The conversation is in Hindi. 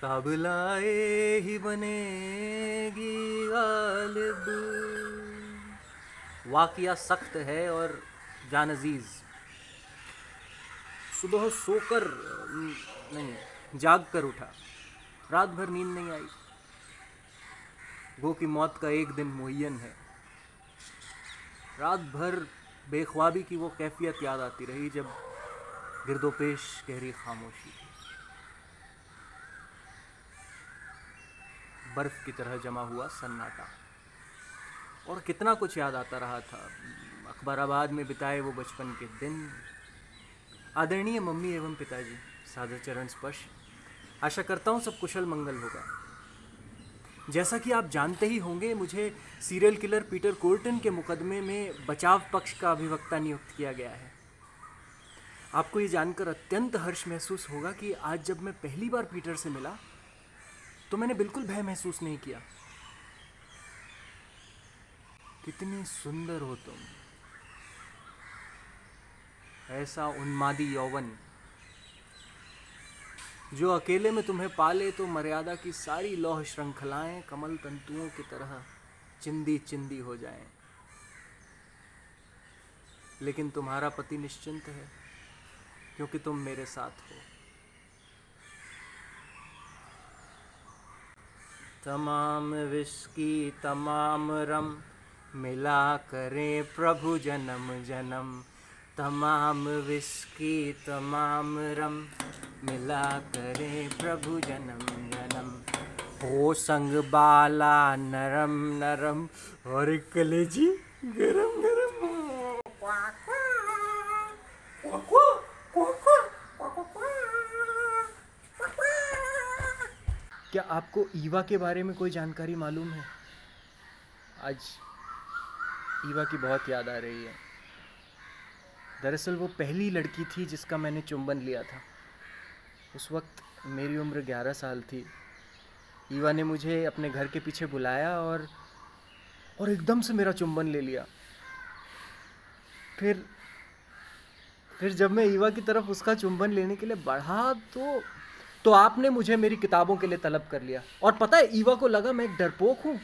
काबिलाए ही बनेगी गालिब। वाक़या सख्त है और जान अजीज़। सुबह सोकर नहीं जाग कर उठा, रात भर नींद नहीं आई। गो की मौत का एक दिन मुअय्यन है। रात भर बेख्वाबी की वो कैफियत याद आती रही जब गिरदोपेश गहरी खामोशी थी, बर्फ की तरह जमा हुआ सन्नाटा। और कितना कुछ याद आता रहा था। अखबाराबाद में बिताए वो बचपन के दिन, आदरणीय मम्मी एवं पिताजी, सादर चरण स्पर्श। आशा करता हूँ सब कुशल मंगल होगा। जैसा कि आप जानते ही होंगे, मुझे सीरियल किलर पीटर कोर्टन के मुकदमे में बचाव पक्ष का अभिवक्ता नियुक्त किया गया है। आपको ये जानकर अत्यंत हर्ष महसूस होगा कि आज जब मैं पहली बार पीटर से मिला तो मैंने बिल्कुल भय महसूस नहीं किया। कितनी सुंदर हो तुम, ऐसा उन्मादी यौवन जो अकेले में तुम्हें पाले तो मर्यादा की सारी लौह श्रृंखलाएं कमल तंतुओं की तरह चिंदी चिंदी हो जाएं। लेकिन तुम्हारा पति निश्चिंत है क्योंकि तुम मेरे साथ हो। तमाम विस्की तमाम रम मिला करे प्रभु जन्म जन्म। तमाम विस्की तमाम रम मिला करे प्रभु जन्म जन्म। हो संग बाला नरम नरम और कलेजी गरम गरम। क्या आपको ईवा के बारे में कोई जानकारी मालूम है? आज ईवा की बहुत याद आ रही है। दरअसल वो पहली लड़की थी जिसका मैंने चुंबन लिया था। उस वक्त मेरी उम्र 11 साल थी। ईवा ने मुझे अपने घर के पीछे बुलाया और एकदम से मेरा चुंबन ले लिया। फिर जब मैं ईवा की तरफ उसका चुंबन लेने के लिए बढ़ा तो आपने मुझे मेरी किताबों के लिए तलब कर लिया। और पता है, ईवा को लगा मैं एक डरपोक हूँ।